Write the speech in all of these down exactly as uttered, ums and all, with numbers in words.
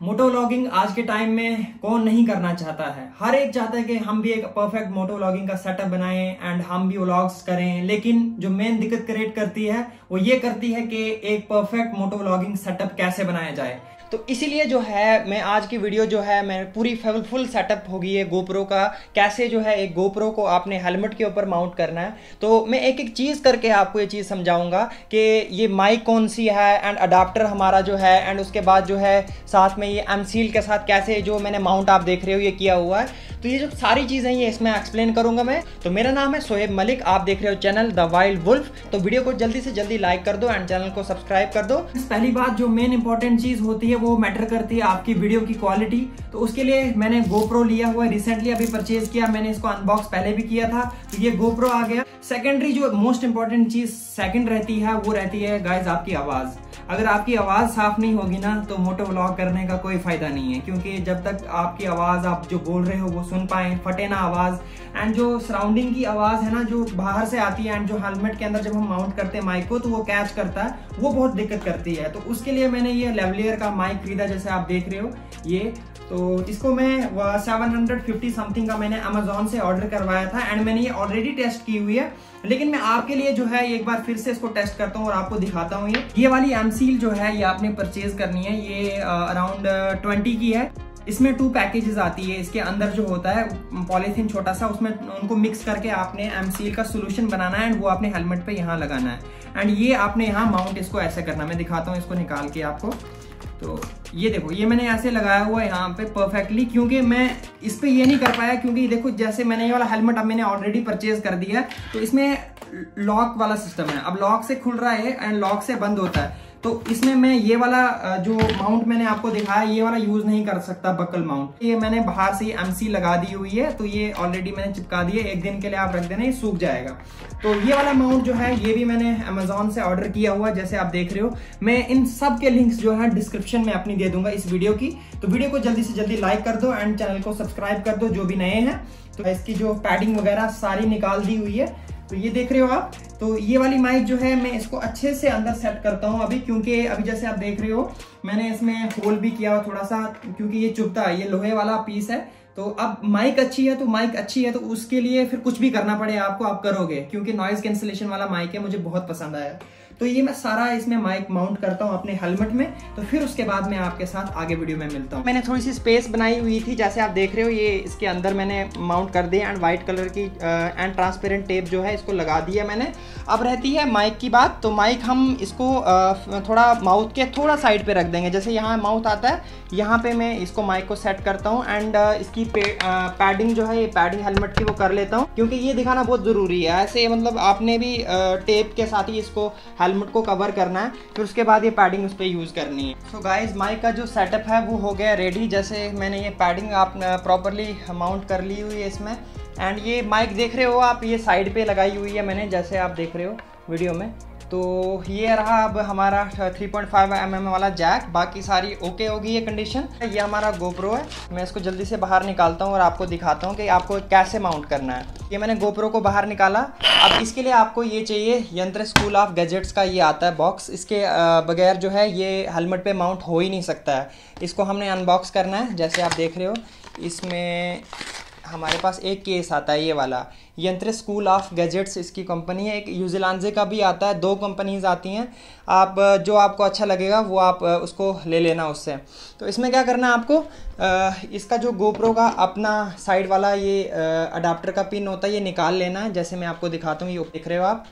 Moto vlogging आज के time में कौन नहीं करना चाहता है। हर एक चाहता है कि हम भी एक परफेक्ट मोटो व्लॉगिंग का सेटअप बनाएं एंड हम भी व्लॉग्स करें, लेकिन जो मेन दिक्कत क्रिएट करती है वो ये करती है कि एक परफेक्ट मोटो व्लॉगिंग सेटअप कैसे बनाया जाए। तो इसीलिए जो है मैं आज की वीडियो जो है मैं पूरी फुल सेटअप होगी है गोप्रो का, कैसे जो है एक गोप्रो को आपने हेलमेट के ऊपर माउंट करना है। तो मैं एक एक चीज़ करके आपको ये चीज़ समझाऊंगा कि ये माइक कौन सी है एंड अडाप्टर हमारा जो है, एंड उसके बाद जो है साथ में ये एम सील के साथ कैसे जो मैंने माउंट आप देख रहे हो ये किया हुआ है। तो ये जो सारी चीज़ें ये इसमें एक्सप्लेन करूंगा मैं। तो मेरा नाम है सोहेब मलिक, आप देख रहे हो चैनल द वाइल्ड वुल्फ। तो वीडियो को जल्दी से जल्दी लाइक कर दो एंड चैनल को सब्सक्राइब कर दो। पहली बात जो मेन इंपॉर्टेंट चीज़ होती है वो मैटर करती है आपकी वीडियो की क्वालिटी। तो उसके लिए मैंने गोप्रो लिया हुआ है, रिसेंटली अभी परचेज किया, मैंने इसको अनबॉक्स पहले भी किया था। तो ये गोप्रो आ गया। सेकेंडरी जो मोस्ट इंपॉर्टेंट चीज सेकंड रहती है वो रहती है गाइज आपकी आवाज। अगर आपकी आवाज साफ नहीं होगी ना तो मोटो व्लॉग करने का कोई फायदा नहीं है, क्योंकि जब तक आपकी आवाज आप जो बोल रहे हो वो सुन पाए, फटे ना आवाज, एंड जो सराउंडिंग की आवाज है ना जो बाहर से आती है एंड जो हेलमेट के अंदर जब हम माउंट करते हैं माइक को तो वो कैच करता है, वो बहुत दिक्कत करती है। तो उसके लिए मैंने ये लेवलियर का माइक खरीदा, जैसे आप देख रहे हो ये। तो इसको मैं सेवन हंड्रेड फिफ्टी समथिंग का मैंने अमेजोन से ऑर्डर करवाया था एंड मैंने ये ऑलरेडी टेस्ट की हुई है, लेकिन मैं आपके लिए जो है एक बार फिर से इसको टेस्ट करता हूँ और आपको दिखाता हूँ। ये ये वाली एम सील जो है ये आपने परचेज करनी है, ये अराउंड ट्वेंटी की है। इसमें टू पैकेजेस आती है। इसके अंदर जो होता है पॉलीथीन छोटा सा, उसमें उनको मिक्स करके आपने एम सील का सोल्यूशन बनाना है एंड वो आपने हेलमेट पे यहाँ लगाना है एंड ये आपने यहाँ माउंट इसको ऐसे करना है। मैं दिखाता हूँ इसको निकाल के आपको। तो ये देखो, ये मैंने ऐसे लगाया हुआ है यहाँ पे परफेक्टली, क्योंकि मैं इस पे ये नहीं कर पाया, क्योंकि देखो जैसे मैंने ये वाला हेलमेट अब मैंने ऑलरेडी परचेज कर दिया है, तो इसमें लॉक वाला सिस्टम है। अब लॉक से खुल रहा है एंड लॉक से बंद होता है। तो इसमें मैं ये वाला जो माउंट मैंने आपको दिखाया ये वाला यूज नहीं कर सकता, बकल माउंट। ये मैंने बाहर से ये एमसी लगा दी हुई है, तो ये ऑलरेडी मैंने चिपका दी है। एक दिन के लिए आप रख देना, ये सूख जाएगा। तो ये वाला माउंट जो है ये भी मैंने अमेजोन से ऑर्डर किया हुआ है, जैसे आप देख रहे हो। मैं इन सब के लिंक्स जो है डिस्क्रिप्शन में अपनी दे दूंगा इस वीडियो की। तो वीडियो को जल्दी से जल्दी लाइक कर दो एंड चैनल को सब्सक्राइब कर दो जो भी नए हैं। तो इसकी जो पैडिंग वगैरह सारी निकाल दी हुई है, तो ये देख रहे हो आप। तो ये वाली माइक जो है मैं इसको अच्छे से अंदर सेट करता हूँ अभी, क्योंकि अभी जैसे आप देख रहे हो मैंने इसमें होल भी किया हुआ थोड़ा सा, क्योंकि ये चुभता है, ये लोहे वाला पीस है। तो अब माइक अच्छी है तो माइक अच्छी है तो उसके लिए फिर कुछ भी करना पड़े आपको, आप करोगे, क्योंकि नॉइज कैंसिलेशन वाला माइक है, मुझे बहुत पसंद आया। तो ये मैं सारा इसमें माइक माउंट करता हूँ अपने हेलमेट में। तो फिर उसके बाद मैं आपके साथ आगे वीडियो में मिलता हूँ। मैंने थोड़ी सी स्पेस बनाई हुई थी, जैसे आप देख रहे हो, ये इसके अंदर मैंने माउंट कर दिया एंड व्हाइट कलर की एंड ट्रांसपेरेंट टेप जो है इसको लगा दिया मैंने। अब रहती है माइक की बात। तो माइक हम इसको आ, थोड़ा माउथ के थोड़ा साइड पे रख देंगे, जैसे यहाँ माउथ आता है यहाँ पे मैं इसको माइक को सेट करता हूँ एंड इसकी पैडिंग जो है ये पैडिंग हेलमेट की वो कर लेता हूँ, क्योंकि ये दिखाना बहुत ज़रूरी है। ऐसे मतलब आपने भी टेप के साथ ही इसको हेलमेट को कवर करना है, फिर उसके बाद ये पैडिंग उस पर यूज़ करनी है। सो गाइस, माइक का जो सेटअप है वो हो गया रेडी। जैसे मैंने ये पैडिंग आप प्रॉपरली माउंट कर ली हुई है इसमें, एंड ये माइक देख रहे हो आप, ये साइड पे लगाई हुई है मैंने, जैसे आप देख रहे हो वीडियो में। तो ये रहा अब हमारा three point five M M वाला जैक, बाकी सारी ओके होगी ये कंडीशन। ये हमारा गोप्रो है, मैं इसको जल्दी से बाहर निकालता हूँ और आपको दिखाता हूँ कि आपको कैसे माउंट करना है। ये मैंने गोप्रो को बाहर निकाला। अब इसके लिए आपको ये चाहिए यंत्र स्कूल ऑफ गैजेट्स का ये आता है बॉक्स। इसके बगैर जो है ये हेलमेट पे माउंट हो ही नहीं सकता है। इसको हमने अनबॉक्स करना है, जैसे आप देख रहे हो। इसमें हमारे पास एक केस आता है ये वाला, यंत्र स्कूल ऑफ गैजेट्स इसकी कंपनी है। एक यूजिलांजे का भी आता है, दो कंपनीज आती हैं। आप जो आपको अच्छा लगेगा वो आप उसको ले लेना उससे। तो इसमें क्या करना है आपको, इसका जो गोप्रो का अपना साइड वाला ये अडाप्टर का पिन होता है ये निकाल लेना है, जैसे मैं आपको दिखाता हूँ। ये देख रहे हो आप,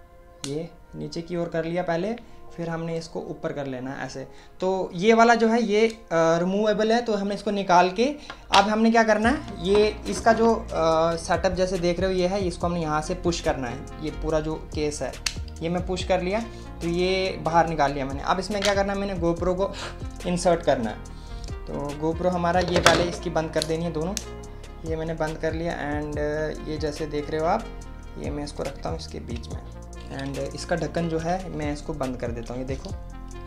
ये नीचे की ओर कर लिया पहले, फिर हमने इसको ऊपर कर लेना है ऐसे। तो ये वाला जो है ये रिमूवेबल है, तो हमने इसको निकाल के अब हमने क्या करना है, ये इसका जो सेटअप जैसे देख रहे हो ये है, इसको हमने यहाँ से पुश करना है। ये पूरा जो केस है ये मैं पुश कर लिया, तो ये बाहर निकाल लिया मैंने। अब इसमें क्या करना है, मैंने गोप्रो को इंसर्ट करना है। तो गोप्रो हमारा ये पहले इसकी बंद कर देनी है दोनों, ये मैंने बंद कर लिया एंड ये जैसे देख रहे हो आप, ये मैं इसको रखता हूँ इसके बीच में एंड इसका ढक्कन जो है मैं इसको बंद कर देता हूँ। ये देखो,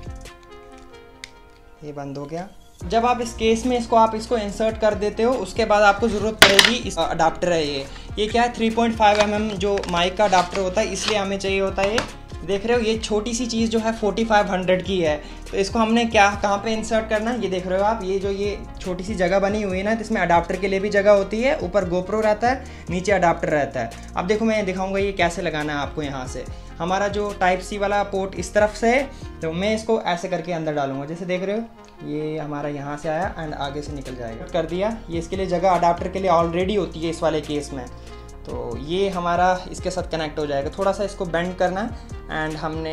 ये बंद हो गया। जब आप इस केस में इसको आप इसको इंसर्ट कर देते हो, उसके बाद आपको ज़रूरत पड़ेगी इस अडाप्टर है ये ये क्या है, three point five M M जो माइक का अडाप्टर होता है, इसलिए हमें चाहिए होता है ये देख रहे हो ये छोटी सी चीज़ जो है फोर्टी फाइव हंड्रेड की है। तो इसको हमने क्या कहाँ पे इंसर्ट करना है, ये देख रहे हो आप, ये जो ये छोटी सी जगह बनी हुई है ना, तो इसमें अडाप्टर के लिए भी जगह होती है, ऊपर गोप्रो रहता है, नीचे अडाप्टर रहता है। अब देखो मैं दिखाऊंगा ये कैसे लगाना है आपको। यहाँ से हमारा जो टाइप सी वाला पोर्ट इस तरफ से है, तो मैं इसको ऐसे करके अंदर डालूंगा, जैसे देख रहे हो ये हमारा यहाँ से आया एंड आगे से निकल जाएगा। कर दिया, ये इसके लिए जगह अडाप्टर के लिए ऑलरेडी होती है इस वाले केस में, तो ये हमारा इसके साथ कनेक्ट हो जाएगा। थोड़ा सा इसको बेंड करना है एंड हमने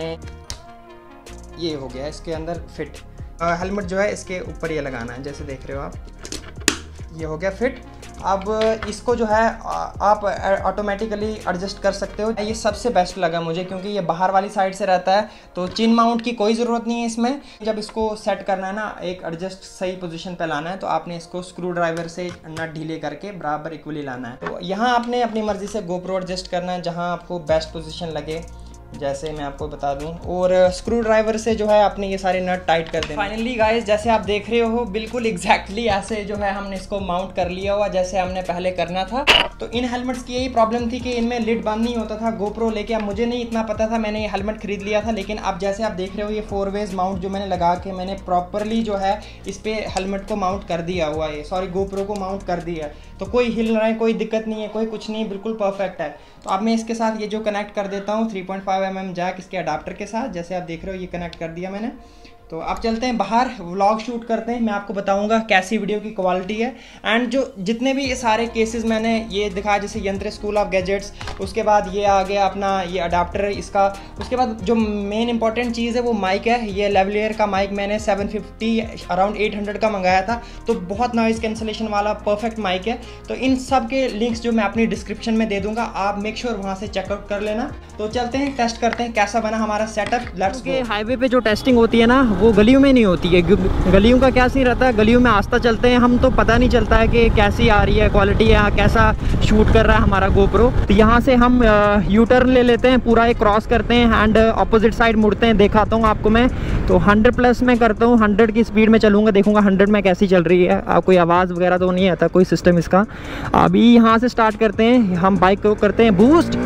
ये हो गया इसके अंदर फिट। हेलमेट जो है इसके ऊपर ये लगाना है, जैसे देख रहे हो आप, ये हो गया फिट। अब इसको जो है आप ऑटोमेटिकली एडजस्ट कर सकते हो। ये सबसे बेस्ट लगा मुझे क्योंकि ये बाहर वाली साइड से रहता है, तो चिन माउंट की कोई ज़रूरत नहीं है इसमें। जब इसको सेट करना है ना, एक एडजस्ट सही पोजीशन पे लाना है, तो आपने इसको स्क्रू ड्राइवर से नट ढीले करके बराबर इक्वली लाना है। तो यहाँ आपने अपनी मर्ज़ी से गोप्रो एडजस्ट करना है जहाँ आपको बेस्ट पोजीशन लगे, जैसे मैं आपको बता दूं, और स्क्रू ड्राइवर से जो है आपने ये सारे नट टाइट कर देना। फाइनली गाइस, जैसे आप देख रहे हो बिल्कुल एग्जैक्टली ऐसे जो है हमने इसको माउंट कर लिया हुआ जैसे हमने पहले करना था। तो इन हेलमेट्स की यही प्रॉब्लम थी कि इनमें लिड बंद नहीं होता था गोप्रो लेके। अब मुझे नहीं इतना पता था, मैंने ये हेलमेट खरीद लिया था, लेकिन अब जैसे आप देख रहे हो ये फोर वेज माउंट जो मैंने लगा के मैंने प्रॉपरली जो है इस पर हेलमेट को माउंट कर दिया हुआ है, सॉरी गोप्रो को माउंट कर दिया, तो कोई हिल रहा है, कोई दिक्कत नहीं है, कोई कुछ नहीं, बिल्कुल परफेक्ट है। तो अब मैं इसके साथ ये जो कनेक्ट कर देता हूँ three point five M M jack इसके अडाप्टर के साथ, जैसे आप देख रहे हो ये कनेक्ट कर दिया मैंने। तो अब चलते हैं बाहर, व्लॉग शूट करते हैं, मैं आपको बताऊंगा कैसी वीडियो की क्वालिटी है। एंड जो जितने भी ये सारे केसेस मैंने ये दिखाया, जैसे यंत्र स्कूल ऑफ गैजेट्स, उसके बाद ये आ गया अपना ये अडाप्टर इसका, उसके बाद जो मेन इंपॉर्टेंट चीज़ है वो माइक है। ये लेवलियर का माइक मैंने seven fifty around eight hundred का मंगाया था, तो बहुत नॉइज़ कैंसलेशन वाला परफेक्ट माइक है। तो इन सब के लिंक्स जो मैं अपनी डिस्क्रिप्शन में दे दूंगा, आप मेक श्योर वहाँ से चेकआउट कर लेना। तो चलते हैं, टेस्ट करते हैं कैसा बना हमारा सेटअप। Let's go. हाईवे पे जो टेस्टिंग होती है ना, वो गलियों में नहीं होती है। गलियों का क्या सीन रहता है, गलियों में आस्ता चलते हैं हम, तो पता नहीं चलता है कि कैसी आ रही है क्वालिटी, या कैसा शूट कर रहा है हमारा गोप्रो। तो यहाँ से हम यू टर्न ले लेते हैं, पूरा एक क्रॉस करते हैं एंड अपोजिट साइड मुड़ते हैं। दिखाता हूँ आपको मैं, तो हंड्रेड प्लस में करता हूँ, हंड्रेड की स्पीड में चलूँगा, देखूँगा हंड्रेड में कैसी चल रही है। आ, कोई आवाज़ वगैरह तो नहीं आता, कोई सिस्टम इसका। अभी यहाँ से स्टार्ट करते हैं, हम बाइक को करते हैं बूस्ट।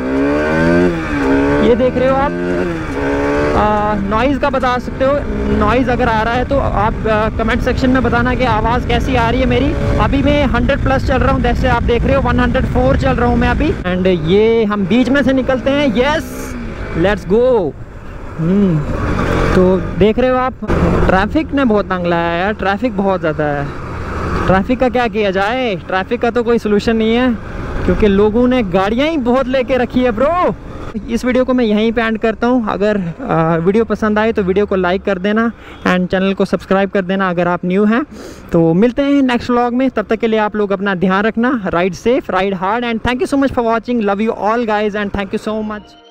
ये देख रहे हो आप, नॉइज़ का बता सकते हो, नॉइज़ अगर आ रहा है तो आप कमेंट सेक्शन में बताना कि आवाज़ कैसी आ रही है मेरी। अभी मैं हंड्रेड प्लस चल रहा हूँ, जैसे आप देख रहे हो वन हंड्रेड फोर चल रहा हूँ मैं अभी। एंड ये हम बीच में से निकलते हैं, यस लेट्स गो। तो देख रहे हो आप, ट्रैफिक ने बहुत तंग लाया है यार, ट्रैफिक बहुत ज़्यादा है। ट्रैफिक का क्या किया जाए, ट्रैफिक का तो कोई सोल्यूशन नहीं है क्योंकि लोगों ने गाड़ियाँ ही बहुत लेके रखी है ब्रो। इस वीडियो को मैं यहीं पे एंड करता हूँ। अगर आ, वीडियो पसंद आए तो वीडियो को लाइक कर देना एंड चैनल को सब्सक्राइब कर देना अगर आप न्यू हैं। तो मिलते हैं नेक्स्ट व्लॉग में, तब तक के लिए आप लोग अपना ध्यान रखना। Ride safe, ride hard and thank you so much for watching. Love you all guys and thank you so much.